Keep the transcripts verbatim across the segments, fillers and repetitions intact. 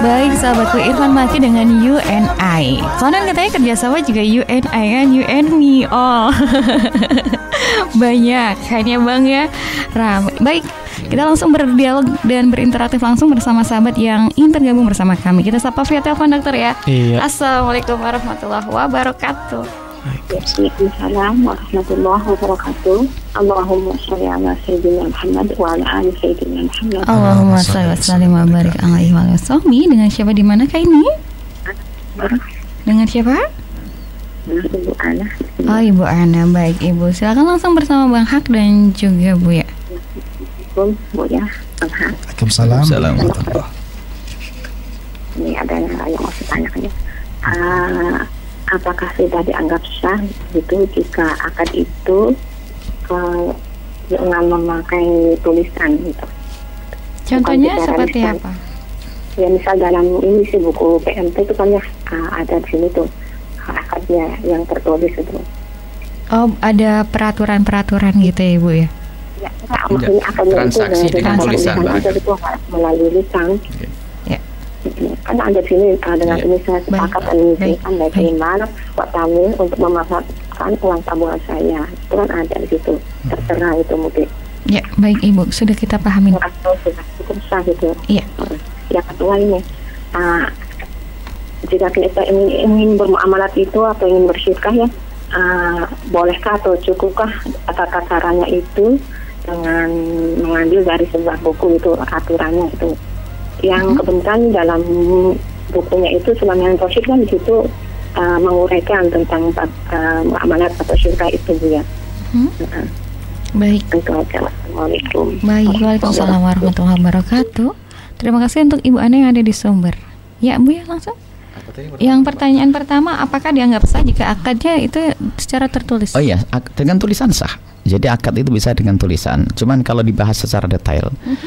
Baik sahabatku, Irfan Maki dengan You and I. Konon katanya kerjasama juga You and I kan, You and me all. Banyak, kayaknya Bang ya. Ramai. Baik, kita langsung berdialog dan berinteraktif langsung bersama sahabat yang ingin tergabung bersama kami. Kita sapa via telepon dokter ya. Iya. Assalamualaikum warahmatullahi wabarakatuh. Waalaikumsalam warahmatullahi wabarakatuh. Allahumma sholli ala sayyidina Muhammad wa ala ali sayyidina Muhammad. Allahumma sholli wa sallim wa barik alaihi wa sallam. Dengan siapa di mana kah ini? Dengan siapa? Ibu Ana. Oh, Ibu Ana. Baik, Ibu. Silakan langsung bersama Bang Hak dan juga Bu ya. Assalamualaikum Bu ya. Bang Hak. Waalaikumsalam warahmatullahi. Ini ada yang mau saya tanyakan ya. Uh, apakah sudah dianggap sah gitu jika akad itu uh, dengan memakai tulisan gitu? Contohnya seperti apa? Ya misal dalam ini sih buku P M T itu kan ya uh, ada di sini tuh akadnya yang tertulis itu. Oh, ada peraturan-peraturan gitu ya Ibu ya? Ya, maksudnya akadnya transaksi itu dengan tulisan ada itu melalui lisan. Ya. Kan ada di sini uh, dengan ya. tulisan sepakat dan mengizinkan baik iman buat kami untuk memanfaatkan uang tabungan saya. Itu kan ada di situ. Terserah itu mungkin. Ya, baik Ibu, sudah kita pahami. Atau sudah cukup sah gitu. Iya. Yang kedua ini, uh, jika kita ingin, ingin bermuamalat itu atau ingin bersyirkah ya, uh, bolehkah atau cukupkah tata caranya itu dengan mengambil dari sebuah buku itu aturannya itu. Yang hmm. kebetulan dalam bukunya itu Sulaiman Rasyid kan di situ uh, menguraikan tentang uh, muamalat atau syirkah itu Bu ya. Hmm. Uh, Baik. Assalamualaikum. Baik, waalaikumsalam warahmatullahi wabarakatuh. Terima kasih untuk Ibu Ana yang ada di Sumber. Ya Bu ya, langsung. Yang pertanyaan pertama, apakah dianggap sah jika akadnya itu secara tertulis? Oh iya, ak- dengan tulisan sah. Jadi akad itu bisa dengan tulisan. Cuman kalau dibahas secara detail, uh-huh.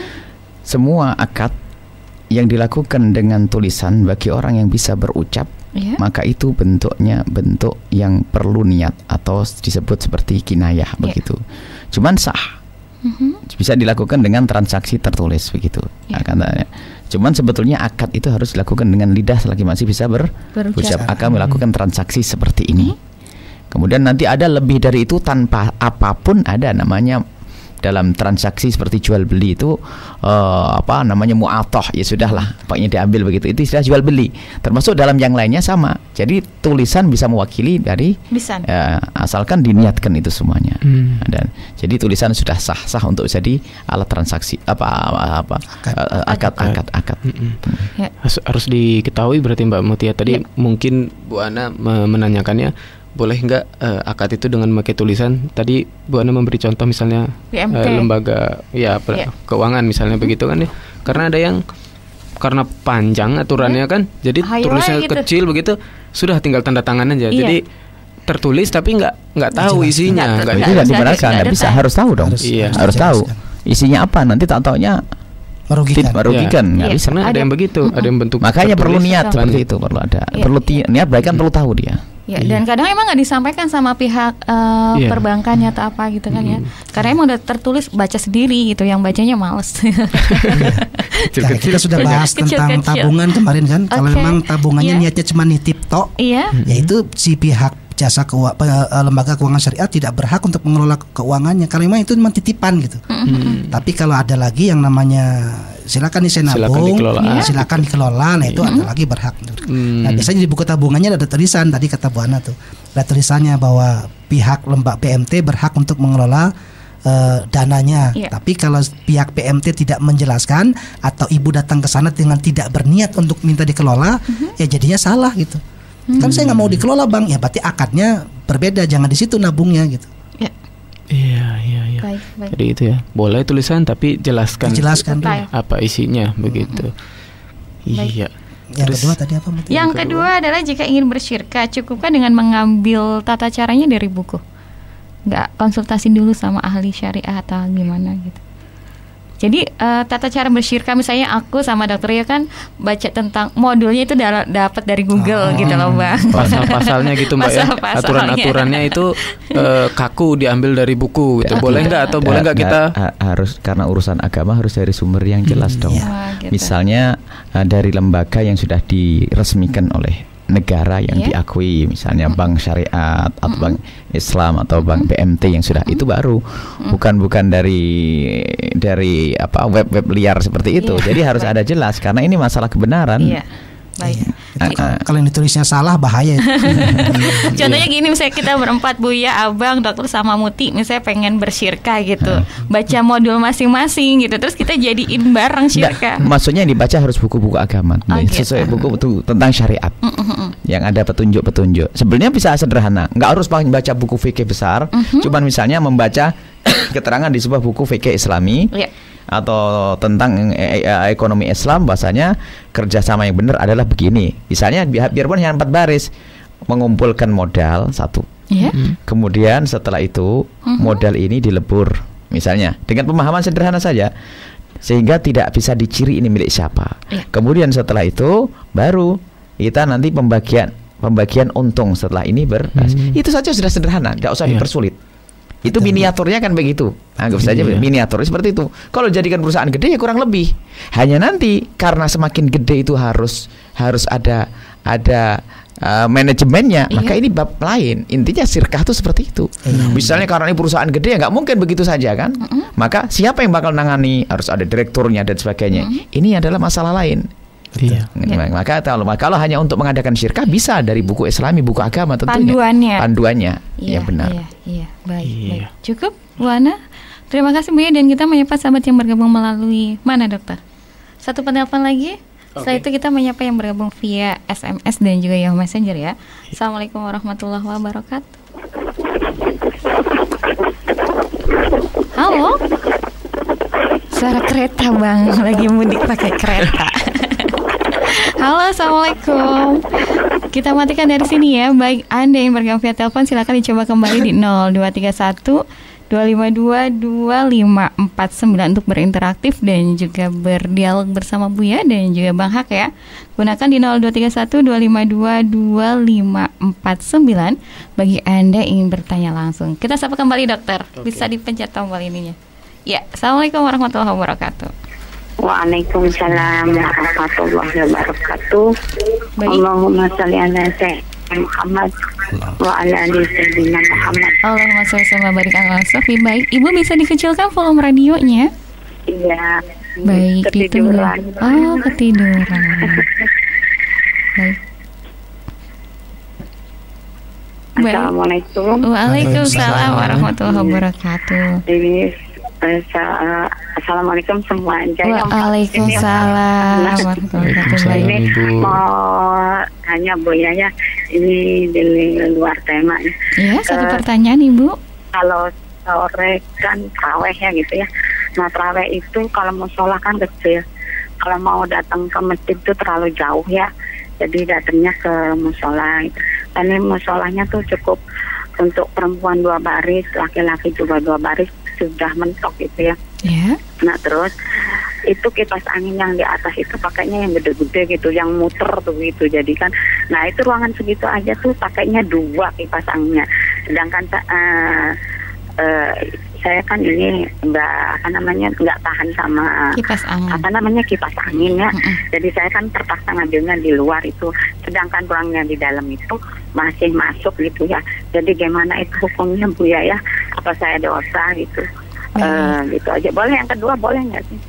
semua akad yang dilakukan dengan tulisan bagi orang yang bisa berucap, yeah. maka itu bentuknya bentuk yang perlu niat atau disebut seperti kinayah yeah. begitu. Cuman sah. Uh-huh. Bisa dilakukan dengan transaksi tertulis begitu. Yeah. Katanya. Cuman sebetulnya akad itu harus dilakukan dengan lidah selagi masih bisa ber- berucap. Akan melakukan transaksi seperti ini. Kemudian nanti ada lebih dari itu tanpa apapun, ada namanya dalam transaksi seperti jual beli itu uh, apa namanya mu'atoh, ya sudahlah pokoknya diambil begitu, itu istilah jual beli. Termasuk dalam yang lainnya sama. Jadi tulisan bisa mewakili dari uh, asalkan diniatkan itu semuanya. Hmm. Dan jadi tulisan sudah sah sah untuk jadi alat transaksi apa apa akad uh, akad akad, akad. Hmm. Ya. Harus, harus diketahui berarti Mbak Mutia tadi ya. Mungkin Bu Ana menanyakannya boleh nggak uh, akad itu dengan memakai tulisan? Tadi Bu Ana memberi contoh misalnya uh, lembaga ya per, yeah. keuangan misalnya mm-hmm. begitu kan ya. Karena ada yang karena panjang aturannya yeah. kan, jadi Hai tulisnya gitu. Kecil begitu, sudah tinggal tanda tangan aja. Yeah. Jadi tertulis tapi nggak nggak tahu jelas, isinya. Nggak itu nggak dibenarkan, nggak bisa, harus tahu dong. Harus, iya. harus tahu isinya apa. Nanti tak taunya merugikan, merugikan ya. nggak ya, bisa. Karena ada yang begitu, mm-hmm. ada yang bentuk. Makanya tertulis, perlu niat seperti lanjut. itu, perlu ada, ya. perlu ti- niat, baik kan perlu tahu dia. Ya, dan kadang emang nggak disampaikan sama pihak uh, yeah. perbankannya atau apa gitu kan hmm. ya. Karena emang udah tertulis baca sendiri gitu, yang bacanya males. Nah, kita sudah bahas kecil, tentang kecil. tabungan kemarin kan. Okay. Kalau memang tabungannya yeah. niatnya cuma nitip tok, yeah. yaitu si pihak jasa keuangan, lembaga keuangan syariah tidak berhak untuk mengelola keuangannya. Kalau memang itu memang titipan gitu. Mm-hmm. Tapi kalau ada lagi yang namanya silakan di senabung, silakan dikelola, ya. silakan dikelola, nah itu mm-hmm. ada lagi berhak. Mm. Nah, biasanya di buku tabungannya ada tulisan tadi kata Bu Ana tuh, ada tulisannya bahwa pihak lembaga P M T berhak untuk mengelola uh, dananya. Yeah. Tapi kalau pihak P M T tidak menjelaskan atau ibu datang ke sana dengan tidak berniat untuk minta dikelola, mm-hmm. ya jadinya salah gitu. Hmm. Kan saya nggak mau dikelola Bang, ya berarti akadnya berbeda, jangan di situ nabungnya gitu. Ya. Iya iya iya. Baik, baik. Jadi itu ya, boleh tulisan tapi jelaskan. Jelaskan dulu apa isinya hmm. begitu. Baik. Iya. Yang Terus, kedua tadi apa? Yang, yang kedua, kedua adalah jika ingin bersyirkah, cukupkah dengan mengambil tata caranya dari buku? Nggak konsultasi dulu sama ahli syariah atau gimana gitu? Jadi uh, tata cara bersyirkah misalnya aku sama dokter ya kan baca tentang modulnya itu da- dapat dari Google oh, gitu loh Bang. Pasal-pasalnya gitu Mbak Pasal ya. Aturan-aturannya itu uh, kaku diambil dari buku gitu. Boleh nggak atau boleh nggak kita ha- harus karena urusan agama harus dari sumber yang jelas hmm, dong. Ya. Oh, gitu. Misalnya uh, dari lembaga yang sudah diresmikan oleh negara yang yeah. diakui, misalnya mm-hmm. bank syariat atau mm-hmm. bank Islam atau bank B M T yang sudah mm-hmm. itu baru, mm-hmm. bukan bukan dari dari apa web-web liar seperti itu. Yeah. Jadi harus Baik. ada jelas karena ini masalah kebenaran. Yeah. Baik. Uh, uh, kalau yang ditulisnya salah bahaya. Contohnya gini, misalnya kita berempat, Buya, Abang, Dokter sama Muti, misalnya pengen bersyirkah gitu, uh. baca modul masing-masing gitu, terus kita jadiin bareng syirkah. Nah, maksudnya yang dibaca harus buku-buku agama, oh, sesuai gitu. buku itu tentang syariat, uh-uh. yang ada petunjuk-petunjuk. Sebenarnya bisa sederhana, nggak harus baca buku fikih besar, uh-huh. cuman misalnya membaca keterangan di sebuah buku fikih Islami. Yeah. Atau tentang e- e- ekonomi Islam, bahasanya kerjasama yang benar adalah begini. Misalnya bi- biarpun hanya empat baris, mengumpulkan modal satu, yeah. kemudian setelah itu uh-huh. modal ini dilebur, misalnya dengan pemahaman sederhana saja, sehingga tidak bisa diciri ini milik siapa. Yeah. Kemudian setelah itu baru kita nanti pembagian pembagian untung setelah ini ber, hmm. itu saja sudah sederhana, tidak usah yeah. dipersulit. Itu miniaturnya kan begitu. Anggap saja iya. miniatur seperti itu. Kalau jadikan perusahaan gede ya kurang lebih. Hanya nanti karena semakin gede itu harus harus ada ada uh, manajemennya, iya. maka ini bab lain. Intinya syirkah itu seperti itu. Iya. Misalnya karena ini perusahaan gede ya nggak mungkin begitu saja kan. Uh-uh. Maka siapa yang bakal nangani? Harus ada direkturnya dan sebagainya. Uh-uh. Ini adalah masalah lain. Iya. Ya. Maka kalau kalau hanya untuk mengadakan syirkah bisa dari buku Islami, buku agama tentunya. Panduannya. Panduannya. Iya, ya benar. Iya, iya. Baik, iya. baik. Cukup, Bu Ana. Terima kasih Bu ya, dan kita menyapa sahabat yang bergabung melalui mana, Dokter? Satu penelpon lagi. Okay. Setelah itu kita menyapa yang bergabung via S M S dan juga Yahoo Messenger ya. Assalamualaikum warahmatullahi wabarakatuh. Halo. Suara kereta, Bang. Lagi mudik pakai kereta. Halo, assalamualaikum. Kita matikan dari sini ya. Baik, Anda yang bergabung via telepon silakan dicoba kembali di nol dua tiga satu dua lima dua dua lima empat sembilan untuk berinteraktif dan juga berdialog bersama Buya dan juga Bang Hak ya. Gunakan di nol dua tiga satu dua lima dua dua lima empat sembilan bagi Anda yang ingin bertanya langsung. Kita sapa kembali, Dokter. Okay. Bisa dipencet tombol ininya. Ya, assalamualaikum warahmatullahi wabarakatuh. Waalaikumsalam warahmatullahi wabarakatuh. Allahumma shalli ala sayyidina Muhammad wa ala ali sayyidina Muhammad. Allahumma shalli wa barik ala Sofi. Baik, Ibu bisa dikecilkan volume radionya? Iya. Baik, ketiduran. Gitu. Oh, ketiduran. Baik. Assalamualaikum. Waalaikumsalam warahmatullahi wabarakatuh. Ini Assalamualaikum semua. Waalaikumsalam warahmatullahi wabarakatuh. Ini mau tanya Bu ya, ya ini di luar tema. Ya, satu uh, pertanyaan Ibu. Kalau sore kan taraweh ya gitu ya. Nah taraweh itu kalau mau sholat kan kecil. Kalau mau datang ke masjid itu terlalu jauh ya. Jadi datangnya ke musola. Dan ini musolanya tuh cukup untuk perempuan dua baris, laki-laki juga dua baris. Sudah mentok gitu ya. Yeah. Nah terus itu kipas angin yang di atas itu pakainya yang gede-gede gitu, yang muter tuh gitu. Jadi kan, nah itu ruangan segitu aja tuh pakainya dua kipas anginnya. Sedangkan uh, uh, saya kan ini nggak apa namanya nggak tahan sama kipas angin. apa namanya kipas angin ya. Mm-mm. Jadi saya kan terpaksa ngambilnya di luar itu. Sedangkan ruangnya di dalam itu masih masuk gitu ya. Jadi gimana itu hukumnya Bu ya ya? Apa saya dosa gitu? Uh, gitu aja. Boleh yang kedua boleh nggak sih?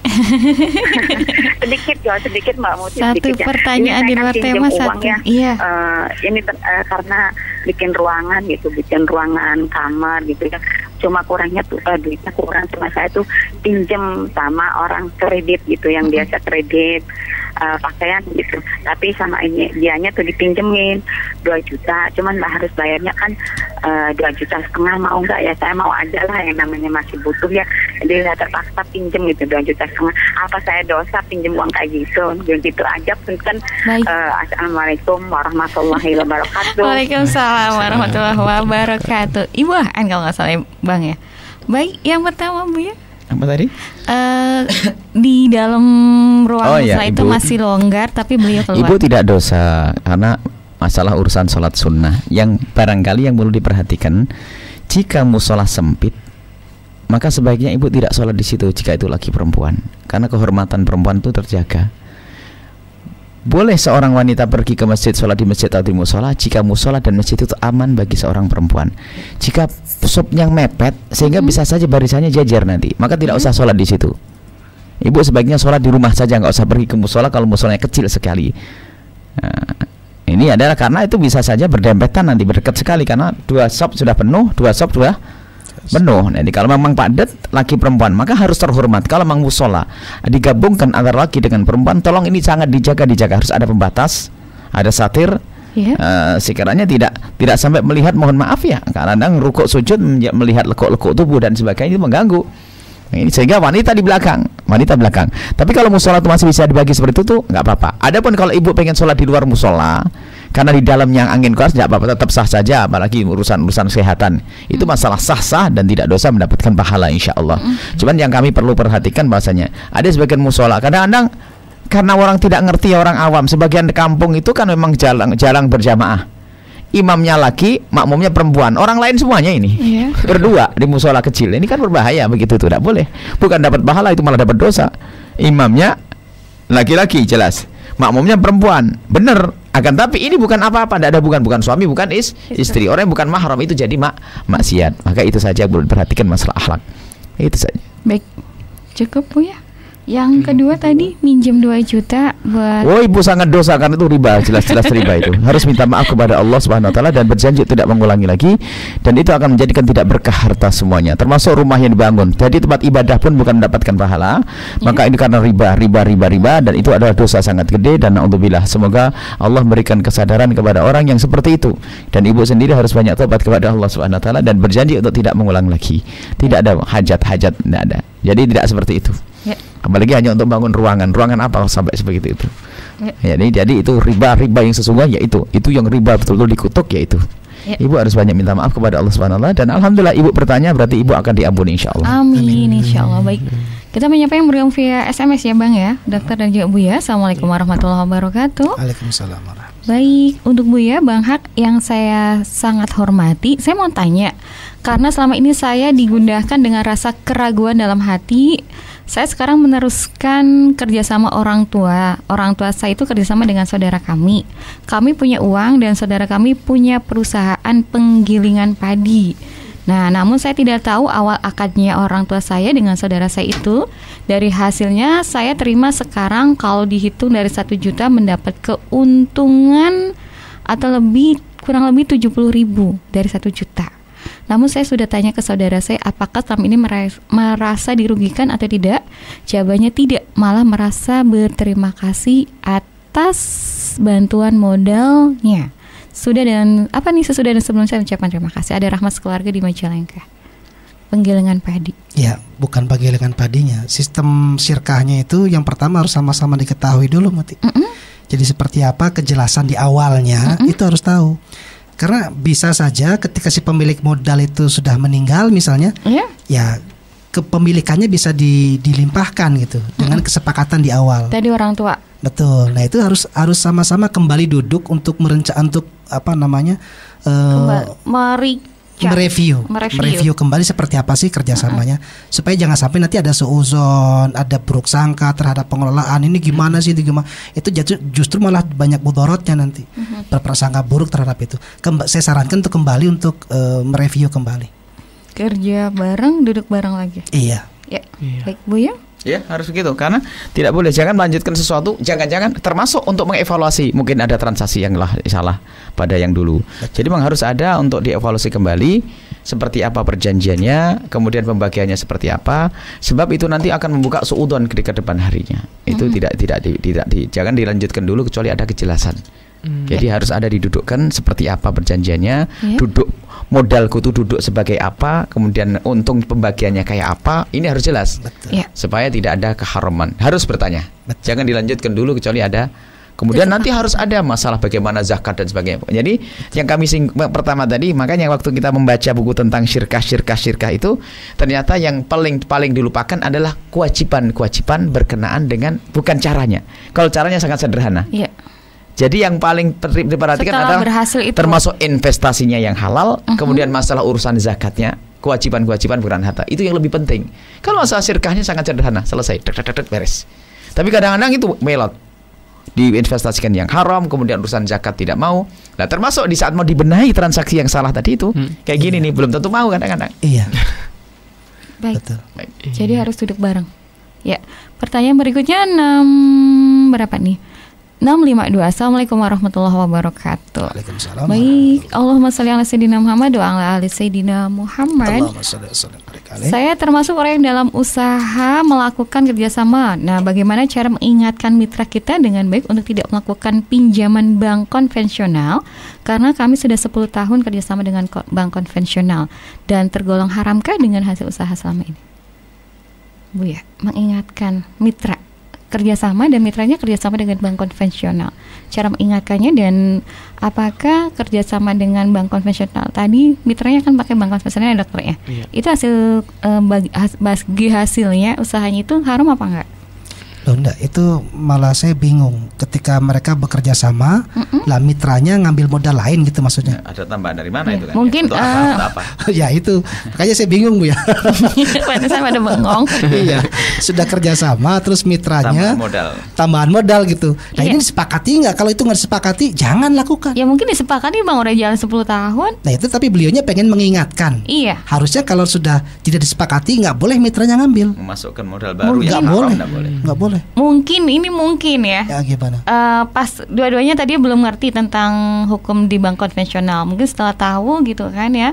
sedikit ya, sedikit Mbak Muti. Satu sedikit, pertanyaan di luar tema satu. Ya. Iya. Uh, ini ter, uh, karena bikin ruangan gitu, bikin ruangan kamar gitu ya. Cuma kurangnya tuh uh, duitnya kurang, cuma saya tuh pinjem sama orang kredit gitu, yang biasa kredit uh, pakaian gitu. Tapi sama ini dianya tuh dipinjemin dua juta, cuman lah harus bayarnya kan uh, dua juta setengah. Mau nggak ya? Saya mau aja lah, yang namanya masih butuh ya. Jadi saya terpaksa pinjem gitu dua juta setengah. Apa saya dosa pinjem uang kayak gitu? Gitu aja kan. Uh, Assalamualaikum warahmatullahi wabarakatuh. Waalaikumsalam warahmatullahi wabarakatuh. Ibu kan kalau nggak salah Bang ya. Baik, yang pertama Bu ya. Apa tadi? Uh, di dalam ruang oh, ya, itu Ibu, masih longgar, tapi beliau keluar. Ibu tidak dosa karena masalah urusan sholat sunnah. Yang barangkali yang perlu diperhatikan, jika musola sempit, maka sebaiknya ibu tidak sholat di situ jika itu lagi perempuan, karena kehormatan perempuan itu terjaga. boleh seorang wanita pergi ke masjid, sholat di masjid atau di musola jika musola dan masjid itu aman bagi seorang perempuan. Jika sopnya mepet sehingga hmm. bisa saja barisannya jajar nanti, maka tidak hmm. usah sholat di situ. Ibu sebaiknya sholat di rumah saja, nggak usah pergi ke musola kalau musolanya kecil sekali. Nah, ini adalah karena itu bisa saja berdempetan nanti, berdekat sekali karena dua sop sudah penuh, dua sop sudah penuh. Jadi kalau memang padat laki perempuan maka harus terhormat. Kalau memang musola digabungkan antara laki dengan perempuan, tolong ini sangat dijaga dijaga harus ada pembatas, ada satir, yeah. uh, sekiranya tidak tidak sampai melihat, mohon maaf ya, kadang rukuk sujud melihat lekuk-lekuk tubuh dan sebagainya itu mengganggu. Ini sehingga wanita di belakang, wanita belakang. Tapi kalau musola itu masih bisa dibagi seperti itu tuh nggak apa-apa. Adapun kalau ibu pengen sholat di luar musola karena di dalamnya angin keras, nggak apa-apa, tetap sah saja. Apalagi urusan-urusan kesehatan itu masalah sah-sah dan tidak dosa, mendapatkan pahala insya Allah. Cuman yang kami perlu perhatikan bahasanya ada sebagian musola kadang-kadang karena orang tidak ngerti, orang awam, sebagian kampung itu kan memang jarang jarang berjamaah. Imamnya laki, makmumnya perempuan, orang lain semuanya ini yeah. berdua di musola kecil. Ini kan berbahaya begitu tuh, tidak boleh. Bukan dapat pahala, itu malah dapat dosa. Imamnya laki-laki jelas, makmumnya perempuan, benar. Akan tapi ini bukan apa-apa, tidak ada bukan bukan suami, bukan is, istri. Orang yang bukan mahram itu jadi mak maksiat. Maka itu saja perlu diperhatikan masalah akhlak. Itu saja. Baik, cukup Bu ya. Yang kedua tadi minjem dua juta buat. Oh, ibu sangat dosa karena itu riba, jelas-jelas riba itu. Harus minta maaf kepada Allah Subhanahu wa taala dan berjanji tidak mengulangi lagi, dan itu akan menjadikan tidak berkah harta semuanya, termasuk rumah yang dibangun. Jadi tempat ibadah pun bukan mendapatkan pahala. Ya. Maka ini karena riba, riba, riba, riba, dan itu adalah dosa sangat gede. Dan naudzubillah, semoga Allah memberikan kesadaran kepada orang yang seperti itu. Dan ibu sendiri harus banyak tobat kepada Allah Subhanahu wa taala dan berjanji untuk tidak mengulang lagi. Tidak ada hajat-hajat, tidak ada. Jadi tidak seperti itu. Ya. Apalagi hanya untuk bangun ruangan, ruangan apa sampai sebegitu itu. Ya. Jadi, jadi itu riba-riba yang sesungguhnya yaitu itu yang riba betul-betul dikutuk yaitu. Ya. Ibu harus banyak minta maaf kepada Allah Subhanahu wa taala, dan alhamdulillah ibu bertanya berarti ibu akan diampuni insyaallah. Amin insyaallah. Baik. Kita menyapa yang bergabung via S M S ya Bang ya, Dokter dan juga Buya. Assalamualaikum warahmatullahi wabarakatuh. Waalaikumsalam warahmatullahi wabarakatuh. Baik, untuk Buya, Bang Hak yang saya sangat hormati, saya mau tanya, karena selama ini saya digundahkan dengan rasa keraguan dalam hati. Saya sekarang meneruskan kerjasama orang tua. Orang tua saya itu kerjasama dengan saudara kami. Kami punya uang dan saudara kami punya perusahaan penggilingan padi. Nah, namun saya tidak tahu awal akadnya orang tua saya dengan saudara saya itu. Dari hasilnya saya terima sekarang kalau dihitung dari satu juta mendapat keuntungan atau lebih kurang lebih tujuh puluh ribu dari satu juta. Namun saya sudah tanya ke saudara saya apakah selama ini merasa dirugikan atau tidak. Jawabannya tidak, malah merasa berterima kasih atas bantuan modalnya. Sudah dan apa nih sesudah dan sebelum saya ucapkan terima kasih. Ada Rahmat Sekeluarga di Majalengka. Penggilingan padi. Ya, bukan penggilingan padinya. Sistem syirkahnya itu yang pertama harus sama-sama diketahui dulu, Muti. Mm-mm. Jadi seperti apa kejelasan di awalnya, Mm-mm. itu harus tahu. Karena bisa saja ketika si pemilik modal itu sudah meninggal misalnya, yeah. ya kepemilikannya bisa di, dilimpahkan gitu mm-hmm. dengan kesepakatan di awal. Tadi orang tua. Betul. Nah itu harus harus sama-sama kembali duduk untuk merencana untuk apa namanya uh, Mari mereview, mereview, mereview kembali seperti apa sih kerjasamanya, uh-huh. supaya jangan sampai nanti ada suuzon, ada buruk sangka terhadap pengelolaan ini gimana sih, itu gimana, itu justru malah banyak mudorotnya nanti, uh-huh. berprasangka buruk terhadap itu. Kemba- saya sarankan untuk kembali untuk uh, mereview kembali. Kerja bareng, duduk bareng lagi. Iya. Ya, iya. Baik Bu ya. Ya harus begitu, karena tidak boleh jangan melanjutkan sesuatu jangan-jangan termasuk untuk mengevaluasi mungkin ada transaksi yang lah salah pada yang dulu. Jadi memang harus ada untuk dievaluasi kembali seperti apa perjanjiannya, kemudian pembagiannya seperti apa, sebab itu nanti akan membuka suudon ke depan harinya. Itu mm-hmm. tidak tidak di, tidak di, jangan dilanjutkan dulu kecuali ada kejelasan. Mm. Jadi yeah. harus ada didudukkan seperti apa perjanjiannya, yeah. duduk modalku itu duduk sebagai apa, kemudian untung pembagiannya kayak apa, ini harus jelas. Betul. Yeah. Supaya tidak ada keharaman. Harus bertanya. Betul. Jangan dilanjutkan dulu kecuali ada. Kemudian Betul. nanti harus ada masalah bagaimana zakat dan sebagainya. Jadi Betul. yang kami sing pertama tadi, makanya waktu kita membaca buku tentang syirkah syirkah syirkah itu, ternyata yang paling paling dilupakan adalah kewajiban-kewajiban berkenaan dengan bukan caranya. Kalau caranya sangat sederhana. Iya. Yeah. Jadi yang paling diperhatikan setelah adalah itu, termasuk investasinya yang halal, uh-huh. kemudian masalah urusan zakatnya, kewajiban-kewajiban bukan harta. Itu yang lebih penting. Kalau masalah syirkahnya sangat sederhana, selesai, dek, dek, dek, beres. Tapi kadang-kadang itu melot. diinvestasikan yang haram, kemudian urusan zakat tidak mau. Nah, termasuk di saat mau dibenahi transaksi yang salah tadi itu, hmm. kayak gini iya. nih, belum tentu mau kadang-kadang. Iya. Baik. Betul. Baik. Jadi harus duduk bareng. Ya. Pertanyaan berikutnya enam berapa nih? enam lima dua. Assalamualaikum warahmatullahi wabarakatuh. Waalaikumsalam. Baik, Allahumma shalli ala sayyidina Muhammad wa ala ali sayyidina Muhammad. Saya termasuk orang yang dalam usaha melakukan kerjasama. Nah, bagaimana cara mengingatkan mitra kita dengan baik untuk tidak melakukan pinjaman bank konvensional? Karena kami sudah sepuluh tahun kerjasama dengan bank konvensional dan tergolong haramkah dengan hasil usaha selama ini? Bu ya, mengingatkan mitra kerjasama dan mitranya kerjasama dengan bank konvensional. Cara mengingatkannya dan apakah kerjasama dengan bank konvensional tadi mitranya kan pakai bank konvensional ya dokter ya? Iya. Itu hasil eh, bagi, has, bagi hasilnya usahanya itu haram apa enggak? Loh enggak, itu malah saya bingung ketika mereka bekerja sama, mm-mm. lah mitranya ngambil modal lain gitu maksudnya. Ya, ada tambahan dari mana ya, itu kan? Mungkin ya, uh, apa, apa? Ya itu, makanya saya bingung Bu ya. Saya pada bengong. Iya, sudah kerja sama terus mitranya tambahan modal, tambahan modal gitu. Nah iya. Ini disepakati nggak? Kalau itu nggak disepakati, jangan lakukan. Ya mungkin disepakati Bang, udah jalan sepuluh tahun. Nah itu tapi beliaunya pengen mengingatkan. Iya. Harusnya kalau sudah tidak disepakati nggak boleh mitranya ngambil. Memasukkan modal baru ya. Nggak boleh. Nggak boleh. Nggak boleh. Mungkin ini mungkin ya. Ya gimana? Uh, pas dua-duanya tadi belum ngerti tentang hukum di bank konvensional. Mungkin setelah tahu gitu kan ya.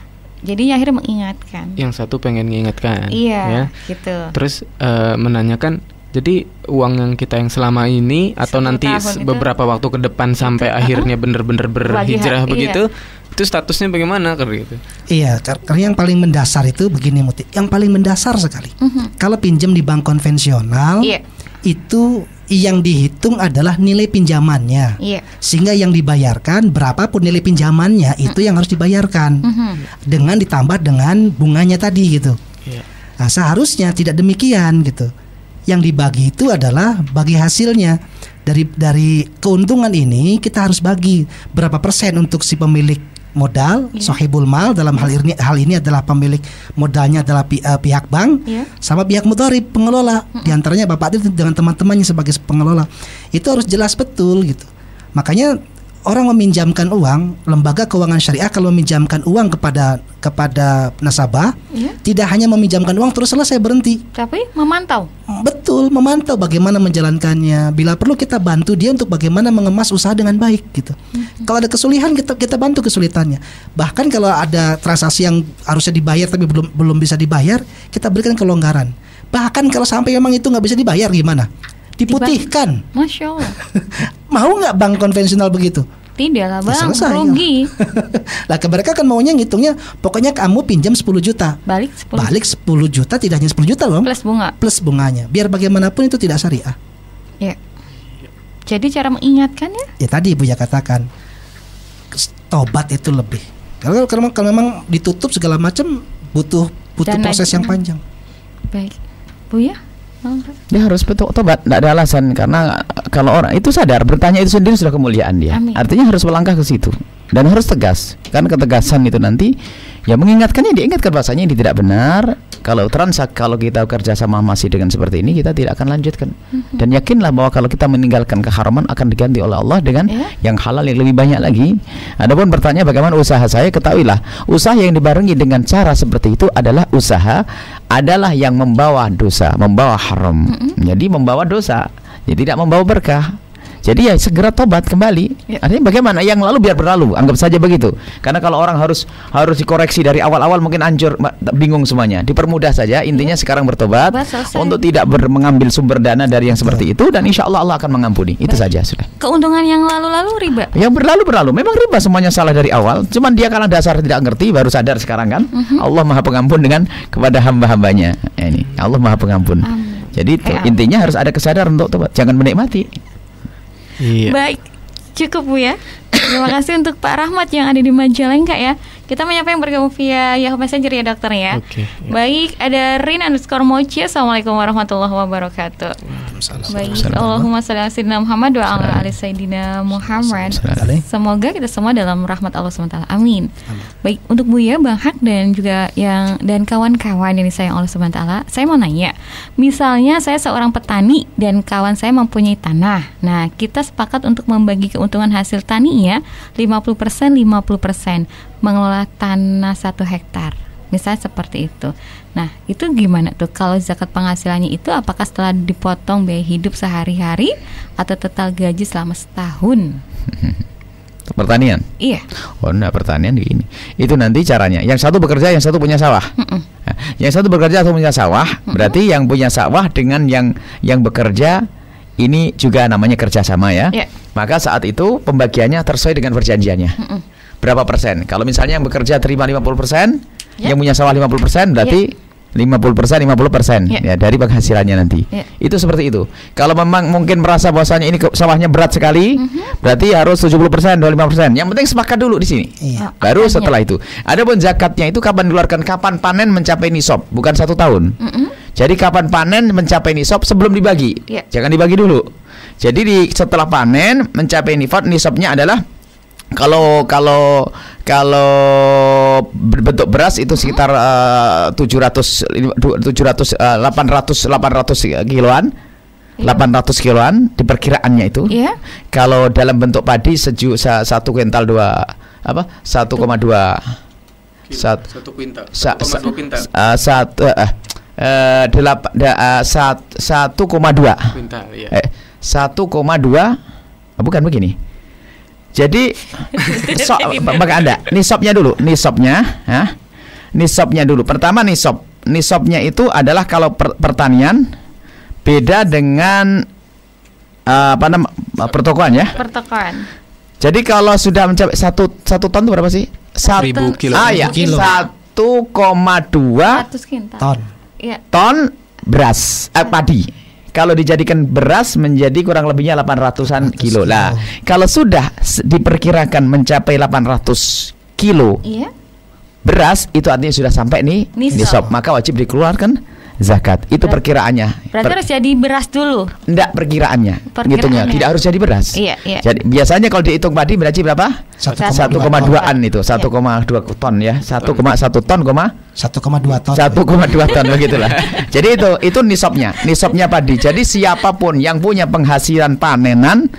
Jadi akhirnya mengingatkan. Yang satu pengen mengingatkan. Iya. Ya. Gitu. Terus uh, menanyakan. Jadi uang yang kita yang selama ini atau nanti beberapa waktu ke depan sampai itu, akhirnya benar-benar berhijrah begitu, iya. Itu statusnya bagaimana gitu? Iya, karena yang paling mendasar itu begini Muti, yang paling mendasar sekali. Uh-huh. Kalau pinjam di bank konvensional, iya. Itu yang dihitung adalah nilai pinjamannya, iya. Sehingga yang dibayarkan berapapun nilai pinjamannya itu uh-huh. yang harus dibayarkan, uh-huh. dengan ditambah dengan bunganya tadi gitu. Iya. Nah seharusnya tidak demikian gitu. Yang dibagi itu adalah bagi hasilnya. Dari dari keuntungan ini kita harus bagi berapa persen untuk si pemilik modal, yeah. Sohibul mal dalam hal ini hal ini adalah pemilik modalnya adalah pi, uh, pihak bank, yeah. Sama pihak mudharib pengelola. Mm-hmm. Di antaranya bapak itu dengan teman-temannya sebagai pengelola. Itu harus jelas betul gitu. Makanya orang meminjamkan uang, lembaga keuangan syariah kalau meminjamkan uang kepada kepada nasabah, ya. Tidak hanya meminjamkan uang terus selesai berhenti, tapi memantau. Betul, memantau bagaimana menjalankannya. Bila perlu kita bantu dia untuk bagaimana mengemas usaha dengan baik gitu. Mm-hmm. Kalau ada kesulitan kita kita bantu kesulitannya. Bahkan kalau ada transaksi yang harusnya dibayar tapi belum belum bisa dibayar, kita berikan kelonggaran. Bahkan kalau sampai memang itu nggak bisa dibayar gimana? Diputihkan. Masya Allah. Mau nggak bank konvensional begitu? Tidak lah Bang, ya, rugi. Lah mereka kan maunya ngitungnya, pokoknya kamu pinjam sepuluh juta, balik sepuluh. Balik sepuluh juta, tidak hanya sepuluh juta loh. Plus bunga. Plus bunganya. Biar bagaimanapun itu tidak syariah. Ya. Jadi cara mengingatkannya? Ya tadi Ibu ya katakan, tobat itu lebih. Kalau kalau, kalau memang ditutup segala macam butuh butuh dan proses yang panjang. Baik. Bu ya? Dia harus betul tobat, tidak ada alasan karena kalau orang itu sadar bertanya itu sendiri sudah kemuliaan dia. Amin. Artinya harus melangkah ke situ dan harus tegas. Karena ketegasan itu nanti ya mengingatkannya, diingatkan bahasanya ini tidak benar. Kalau transak kalau kita kerja sama masih dengan seperti ini kita tidak akan lanjutkan. Mm-hmm. Dan yakinlah bahwa kalau kita meninggalkan keharaman akan diganti oleh Allah dengan yeah. yang halal yang lebih banyak lagi. Adapun bertanya bagaimana usaha saya, ketahuilah usaha yang dibarengi dengan cara seperti itu adalah usaha adalah yang membawa dosa, membawa haram. Mm-hmm. Jadi membawa dosa, jadi tidak membawa berkah. Jadi ya segera tobat kembali. Ya. Artinya bagaimana? Yang lalu biar berlalu, anggap saja begitu. Karena kalau orang harus harus dikoreksi dari awal-awal mungkin hancur, bingung semuanya. Dipermudah saja. Intinya ya. Sekarang bertobat untuk tidak ber, mengambil sumber dana dari yang seperti itu dan insya Allah Allah akan mengampuni. Baik. Itu saja sudah. Keuntungan yang lalu-lalu riba. Yang berlalu berlalu. Memang riba semuanya salah dari awal. Cuman dia karena dasar tidak ngerti baru sadar sekarang kan. Uh-huh. Allah Maha Pengampun dengan kepada hamba-hambanya. Ya, ini Allah Maha Pengampun. Amin. Jadi to, intinya harus ada kesadaran untuk tobat. Jangan menikmati. Iya. Baik, cukup Bu ya. Terima kasih untuk Pak Rahmat yang ada di Majalengka ya. Kita menyapa yang bergabung via Yahoo Messenger ya dokter ya. Oke. Okay, ya. Baik, ada Rin underscore Mochi. Assalamualaikum warahmatullahi wabarakatuh. Baik, Allahumma shalli ala sayyidina Muhammad wa ala ali sayyidina Muhammad. Semoga kita semua dalam rahmat Allah subhanahu wa taala. Amin. Baik, untuk Buya, Bang Hak dan juga yang dan kawan-kawan yang disayang Allah subhanahu wa taala, saya mau nanya. Misalnya saya seorang petani dan kawan saya mempunyai tanah. Nah, kita sepakat untuk membagi keuntungan hasil taninya lima puluh persen lima puluh persen mengelola tanah satu hektar. Misalnya seperti itu. Nah, itu gimana tuh? Kalau zakat penghasilannya itu apakah setelah dipotong biaya hidup sehari-hari atau total gaji selama setahun? Pertanian? Iya. Oh, enggak, pertanian begini. Itu nanti caranya. Yang satu bekerja, yang satu punya sawah. Nah, yang satu bekerja, satu punya sawah. Berarti yang punya sawah dengan yang yang bekerja ini juga namanya kerjasama ya. Yeah. Maka saat itu pembagiannya tersesuai dengan perjanjiannya. Mm-mm. Berapa persen? Kalau misalnya yang bekerja terima lima puluh persen, yeah. yang punya sawah lima puluh persen, berarti yeah. lima puluh persen lima puluh persen yeah. ya dari penghasilannya nanti. Yeah. Itu seperti itu. Kalau memang mungkin merasa bahwasanya ini sawahnya berat sekali, mm-hmm. berarti harus tujuh puluh persen, dua puluh lima persen. Yang penting sepakat dulu di sini. Yeah. Baru Apanya? Setelah itu. Adapun zakatnya itu kapan dikeluarkan? Kapan panen mencapai nisab, bukan satu tahun. Mm-hmm. Jadi kapan panen mencapai nisab sebelum dibagi. Yeah. Jangan dibagi dulu. Jadi di, setelah panen mencapai nisab, nisabnya adalah Kalau kalau kalau bentuk beras itu sekitar uh, tujuh ratus tujuh ratus uh, delapan ratus delapan ratus kiloan. delapan ratus kiloan di perkiraannya itu. Yeah. Kalau dalam bentuk padi seju satu kuintal dua apa? satu koma dua satu kuintal. satu kuintal. satu eh delapan satu koma dua kuintal ya. Eh satu koma dua bukan begini. Jadi so, bagi Anda, nisabnya dulu, nisabnya, ya, nisabnya dulu. Pertama nisab, nisabnya itu adalah kalau per, pertanian beda dengan uh, apa nama pertokoan ya? Pertokoan. Jadi kalau sudah mencapai satu satu ton itu berapa sih? Seribu kilo. Ah ya, satu koma dua ton. Iya. Ton beras, eh, padi. Kalau dijadikan beras menjadi kurang lebihnya delapan ratusan kilo lah. Kalau sudah diperkirakan mencapai delapan ratus kilo iya. beras, itu artinya sudah sampai nih nisab, maka wajib dikeluarkan zakat. Itu Ber- perkiraannya. Berarti per- harus jadi beras dulu. Enggak, perkiraannya. Perkiraannya. Tidak harus jadi beras. Iya, iya. Jadi biasanya kalau dihitung padi berarti berapa? satu koma dua-an itu, satu koma dua ton ya. satu koma satu ton, satu koma dua ton. satu koma dua ton begitulah. Jadi itu itu nisabnya, nisabnya padi. Jadi siapapun yang punya penghasilan panenan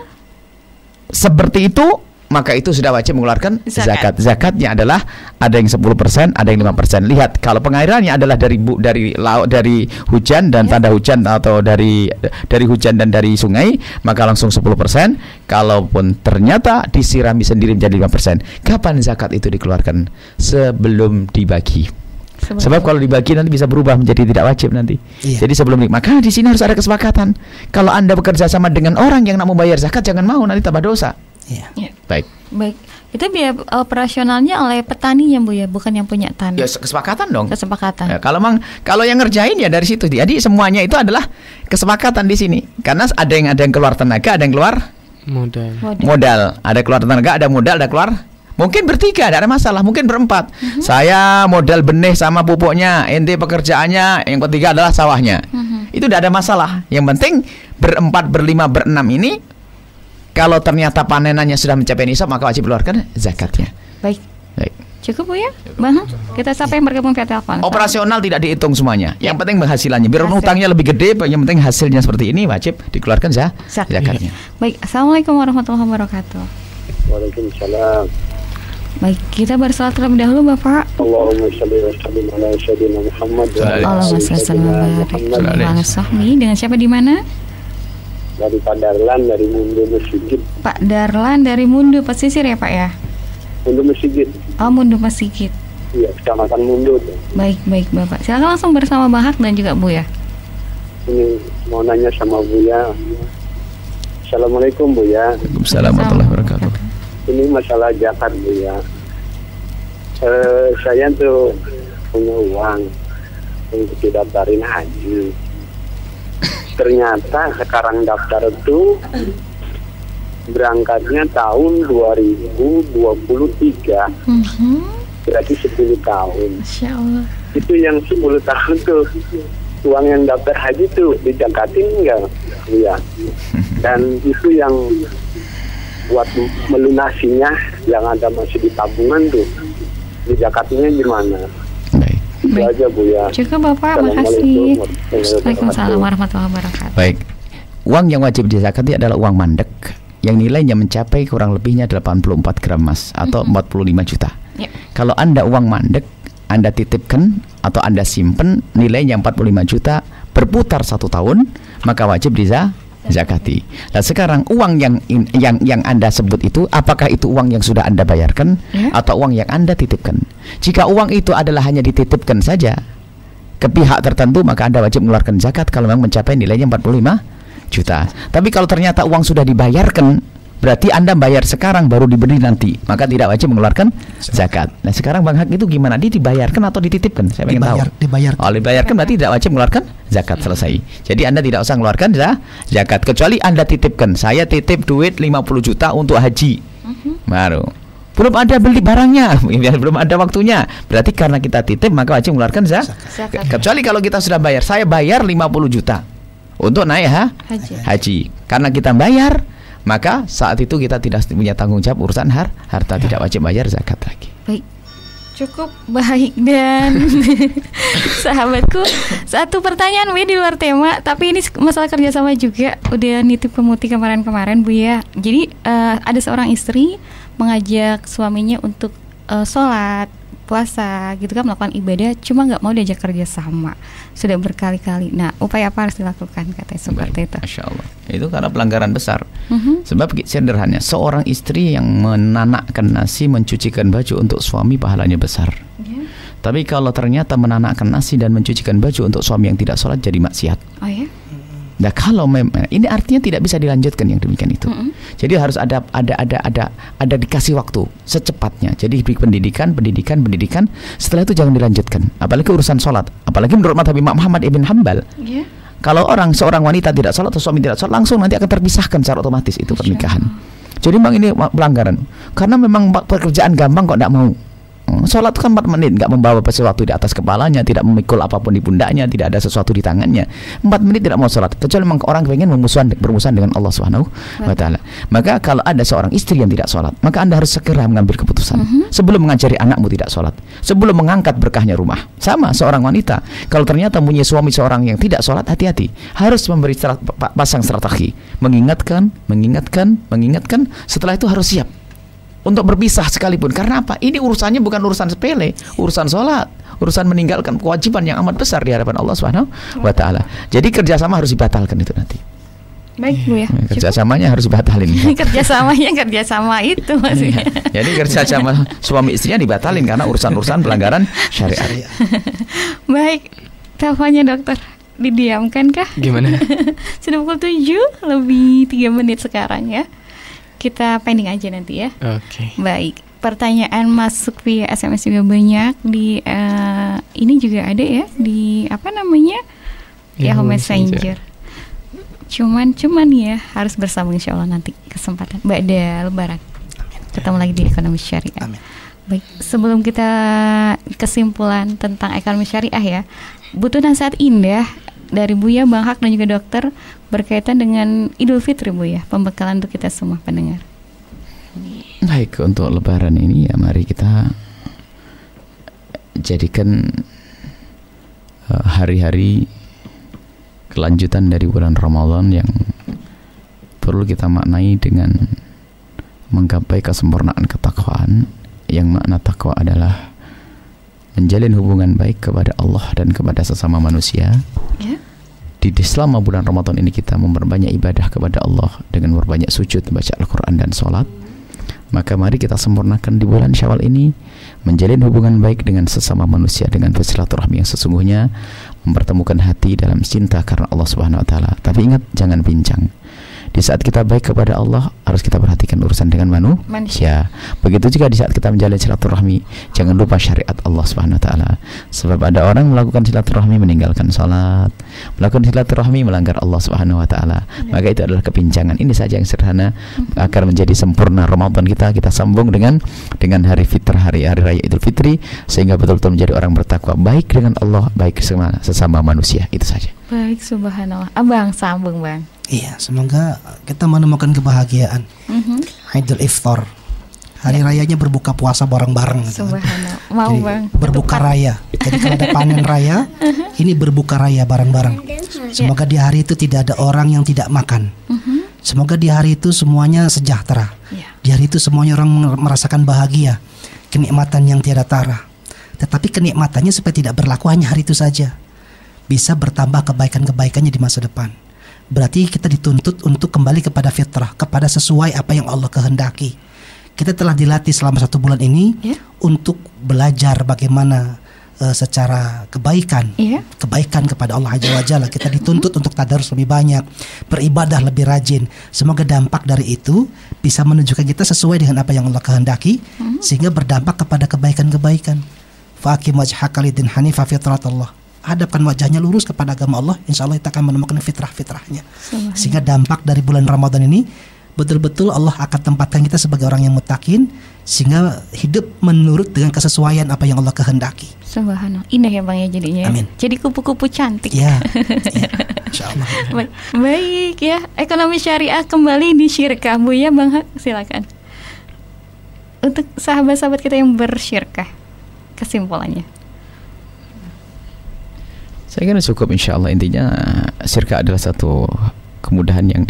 seperti itu, maka itu sudah wajib mengeluarkan zakat. Zakatnya adalah ada yang sepuluh persen, ada yang lima persen. Lihat, kalau pengairannya adalah dari bu, dari laut, dari hujan dan yeah. tanda hujan atau dari dari hujan dan dari sungai, maka langsung sepuluh persen. Kalaupun ternyata disirami sendiri menjadi lima persen. Kapan zakat itu dikeluarkan? Sebelum dibagi. Sebelum. Sebab kalau dibagi nanti bisa berubah menjadi tidak wajib nanti. Iya. Jadi sebelum maka di sini harus ada kesepakatan. Kalau Anda bekerja sama dengan orang yang nak membayar zakat, jangan mau nanti tambah dosa. Iya. Ya. Baik. Baik. Itu biaya operasionalnya oleh petani ya Bu ya, bukan yang punya tanah. Ya kesepakatan dong. Kesepakatan. Ya, kalau mang kalau yang ngerjain ya dari situ. Jadi semuanya itu adalah kesepakatan di sini. Karena ada yang ada yang keluar tenaga, ada yang keluar modal. Modal. modal. Ada keluar tenaga, ada modal, ada keluar. Mungkin bertiga, tidak ada masalah. Mungkin berempat. Uh-huh. Saya modal benih sama pupuknya, ente pekerjaannya, yang ketiga adalah sawahnya. Uh-huh. Itu tidak ada masalah. Yang penting berempat, berlima, berenam ini, kalau ternyata panenannya sudah mencapai nisab, maka wajib keluarkan zakatnya. Baik. Baik. Cukup Bu ya, Bang. Kita sampai yang bergabung via telepon. Operasional tidak dihitung semuanya. Yang ya. penting penghasilannya. Biar Hasil. utangnya lebih gede, yang penting hasilnya seperti ini wajib dikeluarkan zak- zakatnya. Baik. Assalamualaikum warahmatullahi wabarakatuh. Waalaikumsalam. Baik, kita bersalat terlebih dahulu Bapak. Allahumma shalli wa sallim ala sayyidina Muhammad wa ala Allahumma shalli wa sallim. Dengan siapa di mana? Dari Pak Darlan dari Mundu Mesigit. Pak Darlan dari Mundu Pesisir ya Pak ya? Mundu Mesigit. Oh, Mundu Mesigit. Iya, Kecamatan Mundu tuh. Baik, baik Bapak. Silakan langsung bersama Bang Hak dan juga Bu ya. Ini mau nanya sama Bu ya. Assalamualaikum Bu ya. Waalaikumsalam warahmatullahi wabarakatuh. Ini masalah zakat Bu ya. Uh, saya tuh punya uang untuk didaftarin haji. Ternyata sekarang daftar itu berangkatnya tahun dua ribu dua puluh tiga. Mm-hmm. Berarti sepuluh tahun. Masya Allah. Itu yang sepuluh tahun tuh uang yang daftar haji itu dijakatin enggak? Iya. Dan itu yang buat melunasinya yang ada masih di tabungan tuh dijakatnya gimana? Baik. Itu Baik. aja Bu ya. Juga Bapak, makasih. Waalaikumsalam warahmatullahi wabarakatuh. Baik. Uang yang wajib dizakati adalah uang mandek yang nilainya mencapai kurang lebihnya delapan puluh empat gram emas atau empat puluh lima juta. Yep. Kalau Anda uang mandek, Anda titipkan atau Anda simpen nilainya empat puluh lima juta berputar satu tahun, maka wajib dizakati. Nah, sekarang uang yang yang yang Anda sebut itu, apakah itu uang yang sudah Anda bayarkan yeah. atau uang yang Anda titipkan? Jika uang itu adalah hanya dititipkan saja ke pihak tertentu, maka Anda wajib mengeluarkan zakat kalau memang mencapai nilainya empat puluh lima juta. Tapi kalau ternyata uang sudah dibayarkan, berarti Anda bayar sekarang baru diberi nanti, maka tidak wajib mengeluarkan zakat. Nah, sekarang Bang Hak itu gimana? Dia dibayarkan atau dititipkan? Saya ingin tahu. Dibayarkan. Oh, dibayarkan berarti tidak wajib mengeluarkan zakat, selesai. Jadi Anda tidak usah mengeluarkan zakat kecuali Anda titipkan. Saya titip duit lima puluh juta untuk haji. Baru. Belum ada beli barangnya, belum ada waktunya. Berarti karena kita titip maka wajib mengeluarkan zakat. Kecuali kalau kita sudah bayar, saya bayar lima puluh juta untuk naik ha? haji. haji. Karena kita bayar, maka saat itu kita tidak punya tanggung jawab urusan har harta, tidak wajib bayar zakat lagi. Baik, cukup baik. Dan sahabatku, satu pertanyaan W di luar tema, tapi ini masalah kerjasama juga. Udah nitip ke Muti kemarin-kemarin Bu ya. Jadi uh, ada seorang istri mengajak suaminya untuk uh, sholat, puasa gitu kan, melakukan ibadah, cuma nggak mau diajak kerja sama. Sudah berkali-kali. Nah, upaya apa harus dilakukan katanya seperti itu? Masya Allah. Itu karena pelanggaran besar. Uh-huh. Sebab sederhananya, seorang istri yang menanakkan nasi, mencucikan baju untuk suami, pahalanya besar. Yeah. Tapi kalau ternyata menanakkan nasi dan mencucikan baju untuk suami yang tidak sholat, jadi maksiat. Oh ya? Nah, kalau memang ini artinya tidak bisa dilanjutkan yang demikian itu. Mm-hmm. Jadi harus ada ada ada ada ada dikasih waktu secepatnya. Jadi pendidikan, pendidikan, pendidikan. Setelah itu jangan dilanjutkan. Apalagi urusan sholat. Apalagi menurut mazhab Imam Ahmad ibn Hanbal. Yeah. Kalau orang seorang wanita tidak sholat atau suami tidak sholat, langsung nanti akan terpisahkan secara otomatis itu pernikahan. Jadi memang ini pelanggaran. Karena memang pekerjaan gampang kok tidak mau. Sholat kan empat menit, nggak membawa sesuatu di atas kepalanya, tidak memikul apapun di pundaknya, tidak ada sesuatu di tangannya. Empat menit tidak mau sholat, kecuali memang orang pengen memusuhan, bermusuhan dengan Allah Subhanahu wa Ta'ala. Maka kalau ada seorang istri yang tidak sholat, maka Anda harus segera mengambil keputusan. Uh-huh. Sebelum mengajari anakmu tidak sholat, sebelum mengangkat berkahnya rumah. Sama seorang wanita, kalau ternyata punya suami seorang yang tidak sholat, hati-hati. Harus memberi strat- pasang strategi, mengingatkan, mengingatkan, mengingatkan. Setelah itu harus siap untuk berpisah sekalipun. Karena apa? Ini urusannya bukan urusan sepele, urusan sholat, urusan meninggalkan kewajiban yang amat besar di hadapan Allah Subhanahu wa Ta'ala. Jadi kerjasama harus dibatalkan itu nanti. Baik Bu ya. Kerjasamanya harus dibatalin. Kerjasamanya kerjasama itu maksudnya. Jadi kerjasama suami istrinya dibatalin karena urusan-urusan pelanggaran syariat. Baik, teleponnya dokter didiamkan kah? Gimana? Sudah pukul tujuh lebih tiga menit sekarang ya. Kita pending aja nanti ya. Oke. Okay. Baik. Pertanyaan masuk via S M S juga banyak di uh, ini juga ada ya di apa namanya Yahoo Messenger. Cuman cuman ya harus bersambung insya Allah nanti kesempatan ba'da Lebaran. Ketemu lagi di ekonomi syariah. Amin. Baik. Sebelum kita kesimpulan tentang ekonomi syariah ya, butuh nasihat indah dari Buya, Bang Hak dan juga dokter berkaitan dengan Idul Fitri Bu ya, pembekalan untuk kita semua pendengar. Baik, untuk Lebaran ini ya mari kita jadikan uh, hari-hari kelanjutan dari bulan Ramadan yang perlu kita maknai dengan menggapai kesempurnaan ketakwaan, yang makna takwa adalah menjalin hubungan baik kepada Allah dan kepada sesama manusia. Yeah. Di selama bulan Ramadan ini kita memperbanyak ibadah kepada Allah dengan berbanyak sujud, baca Al-Quran dan sholat. Maka mari kita sempurnakan di bulan Syawal ini menjalin hubungan baik dengan sesama manusia dengan bersilaturahmi yang sesungguhnya, mempertemukan hati dalam cinta karena Allah Subhanahu wa Ta'ala. Tapi ingat, jangan pincang. Di saat kita baik kepada Allah, harus kita perhatikan urusan dengan manu- manusia. Begitu juga di saat kita menjalin silaturahmi, jangan lupa syariat Allah Subhanahu wa taala. Sebab ada orang melakukan silaturahmi meninggalkan salat, melakukan silaturahmi melanggar Allah Subhanahu wa taala. Maka itu adalah kepincangan. Ini saja yang sederhana agar menjadi sempurna Ramadan kita. Kita sambung dengan dengan hari fitrah, hari hari raya Idul Fitri, sehingga betul-betul menjadi orang bertakwa, baik dengan Allah, baik sesama, sesama manusia. Itu saja. Baik, subhanallah. Abang sambung, Bang. Iya, semoga kita menemukan kebahagiaan. Mm-hmm. Idul Iftar, hari ya. rayanya berbuka puasa bareng-bareng. Subhanallah. Mau, Jadi, Bang. Berbuka raya. Jadi kalau ada panen raya, ini berbuka raya bareng-bareng. Semoga di hari itu tidak ada orang yang tidak makan. Mm-hmm. Semoga di hari itu semuanya sejahtera. Ya. Di hari itu semuanya orang merasakan bahagia, kenikmatan yang tiada tara. Tetapi kenikmatannya supaya tidak berlaku hanya hari itu saja, bisa bertambah kebaikan-kebaikannya di masa depan. Berarti kita dituntut untuk kembali kepada fitrah, kepada sesuai apa yang Allah kehendaki. Kita telah dilatih selama satu bulan ini yeah. untuk belajar bagaimana uh, secara kebaikan, yeah. kebaikan kepada Allah Azza wa Jalla. Kita dituntut untuk tadarus lebih banyak, beribadah lebih rajin. Semoga dampak dari itu bisa menunjukkan kita sesuai dengan apa yang Allah kehendaki, mm-hmm. sehingga berdampak kepada kebaikan-kebaikan. Faqim wajhaka lidin hanifa fitratallah. Hadapkan wajahnya lurus kepada agama Allah, insya Allah kita akan menemukan fitrah-fitrahnya. Sehingga dampak dari bulan Ramadan ini betul-betul Allah akan tempatkan kita sebagai orang yang muttaqin, sehingga hidup menurut dengan kesesuaian apa yang Allah kehendaki. Subhanallah, indah ya Bang ya jadinya. Amin. Jadi kupu-kupu cantik. Ya, ya insya Allah. Baik, baik ya, ekonomi syariah kembali di syirkah. Bu ya Bang Hak, silakan. Untuk sahabat-sahabat kita yang bersyirkah, kesimpulannya. Saya kira cukup, insya Allah. Intinya syirkah adalah satu kemudahan yang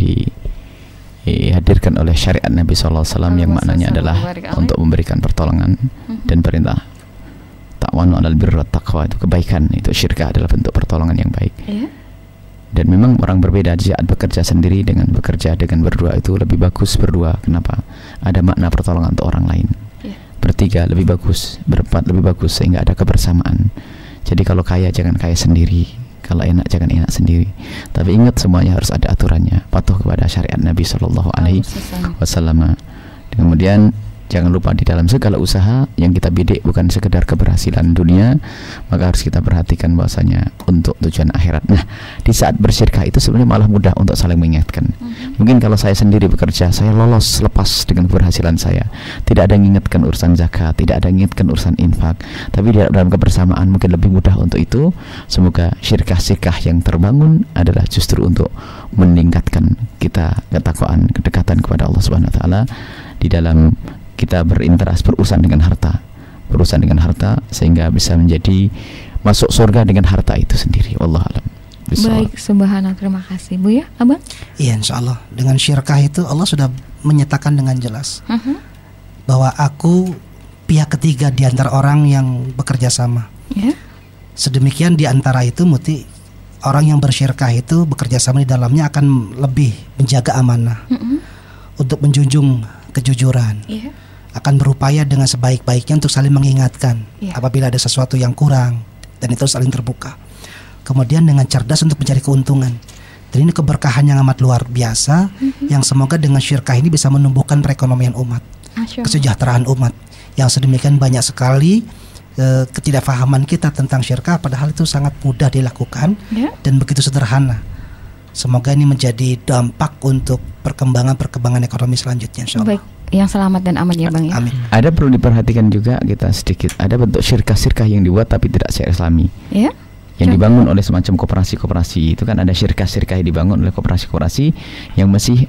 dihadirkan oleh syariat Nabi shallallahu alaihi wasallam, yang maknanya adalah untuk memberikan pertolongan uh-huh. dan perintah ta'awanu 'alal birri wat taqwa, itu kebaikan. Itu syirkah adalah bentuk pertolongan yang baik. Yeah. Dan memang orang berbeda di saat bekerja sendiri dengan bekerja dengan berdua, itu lebih bagus berdua. Kenapa? Ada makna pertolongan untuk orang lain. Yeah. Bertiga lebih bagus, berempat lebih bagus, sehingga ada kebersamaan. Jadi kalau kaya jangan kaya sendiri, kalau enak jangan enak sendiri. Tapi ingat semuanya harus ada aturannya, patuh kepada syariat Nabi Shallallahu Alaihi Wasallam. Kemudian jangan lupa di dalam segala usaha yang kita bidik bukan sekedar keberhasilan dunia, maka harus kita perhatikan bahwasanya untuk tujuan akhirat. Nah, di saat bersyirkah itu sebenarnya malah mudah untuk saling mengingatkan. Mm-hmm. Mungkin kalau saya sendiri bekerja, saya lolos lepas dengan keberhasilan saya, tidak ada yang mengingatkan urusan zakat, tidak ada yang mengingatkan urusan infak. Tapi di dalam kebersamaan mungkin lebih mudah untuk itu. Semoga syirkah-syirkah yang terbangun adalah justru untuk meningkatkan kita ketakwaan, kedekatan kepada Allah Subhanahu Wa Taala di dalam kita berinteraksi, berurusan dengan harta, berurusan dengan harta sehingga bisa menjadi masuk surga dengan harta itu sendiri. Wallahu a'lam. Baik, subhanallah, terima kasih Bu ya, Abang. Iya, insya Allah dengan syirkah itu Allah sudah menyatakan dengan jelas uh-huh. bahwa aku pihak ketiga di antara orang yang bekerja sama. Yeah. Sedemikian di antara itu muti orang yang bersyirkah itu bekerja sama di dalamnya akan lebih menjaga amanah, uh-huh. untuk menjunjung kejujuran. Yeah. Akan berupaya dengan sebaik-baiknya untuk saling mengingatkan yeah. apabila ada sesuatu yang kurang, dan itu saling terbuka. Kemudian dengan cerdas untuk mencari keuntungan. Dan ini keberkahan yang amat luar biasa, mm-hmm. yang semoga dengan syirkah ini bisa menumbuhkan perekonomian umat, Asyum. kesejahteraan umat. Yang sedemikian banyak sekali e, ketidakfahaman kita tentang syirkah, padahal itu sangat mudah dilakukan yeah. dan begitu sederhana. Semoga ini menjadi dampak untuk perkembangan-perkembangan ekonomi selanjutnya, insyaallah. Baik, yang selamat dan aman ya Bang ya. Amin. Ada perlu diperhatikan juga kita sedikit, ada bentuk syirkah-syirkah yang dibuat tapi tidak syariat Islami. Ya. Yang dibangun oleh semacam koperasi-koperasi. Itu kan ada syirkah-syirkah yang dibangun oleh koperasi-koperasi yang masih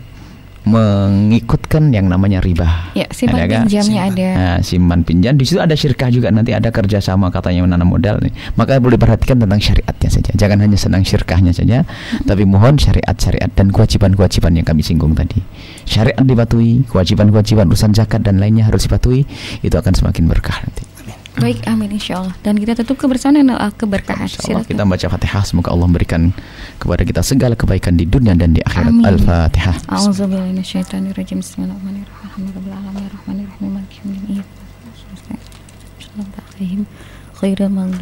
mengikutkan yang namanya riba. Ya, simpan ada pinjamnya simpan. ada. Nah, simpan pinjam di situ ada syirkah juga, nanti ada kerjasama katanya menanam modal nih. Maka perlu diperhatikan tentang syariatnya saja. Jangan hanya senang syirkahnya saja, hmm. tapi mohon syariat-syariat dan kewajiban-kewajiban yang kami singgung tadi. Syariat dipatuhi, kewajiban-kewajiban urusan zakat dan lainnya harus dipatuhi, itu akan semakin berkah nanti. Baik, amin insyaallah. Dan kita tutup kebersamaan dengan keberkahan. Insyaallah kita baca Fatihah, semoga Allah memberikan kepada kita segala kebaikan di dunia dan di akhirat. Amin. Al-Fatihah. A'udzubillahi minasyaitonirrajim. Bismillahirrahmanirrahim. Maliki yaumiddin.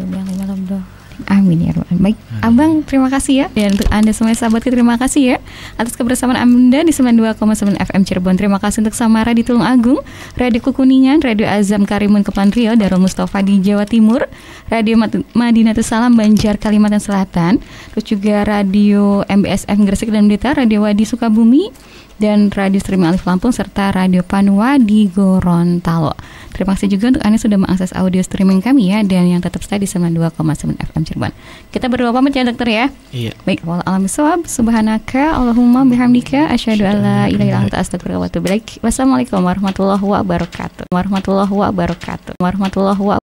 Amin ya rabbal alamin. Baik, Abang terima kasih ya. Dan untuk Anda semua sahabat terima kasih ya atas kebersamaan Anda di sembilan puluh dua koma sembilan F M Cirebon. Terima kasih untuk Samara di Tulung Agung, Radio Kukuningan, Radio Azam Karimun Kepulauan Riau, Darul Mustafa di Jawa Timur, Radio Madinatus Salam Banjar Kalimantan Selatan, terus juga Radio M B S F Gresik dan Blitar, Radio Wadi Sukabumi, dan Radio Streaming Alif Lampung, serta Radio Panua di Gorontalo. Terima kasih juga untuk Anda sudah mengakses audio streaming kami ya, dan yang tetap stay di sembilan puluh dua koma sembilan F M Cirebon. Kita berdoa pamit ya dokter ya. Iya. Baik, wal alam bisawab, subhanaka Allahumma bihamdika asyhadu an la ilaha illa anta astaghfiruka wa atubu ilaik. Wassalamualaikum warahmatullahi wabarakatuh. Warahmatullahi wabarakatuh. Warahmatullahi wabarakatuh.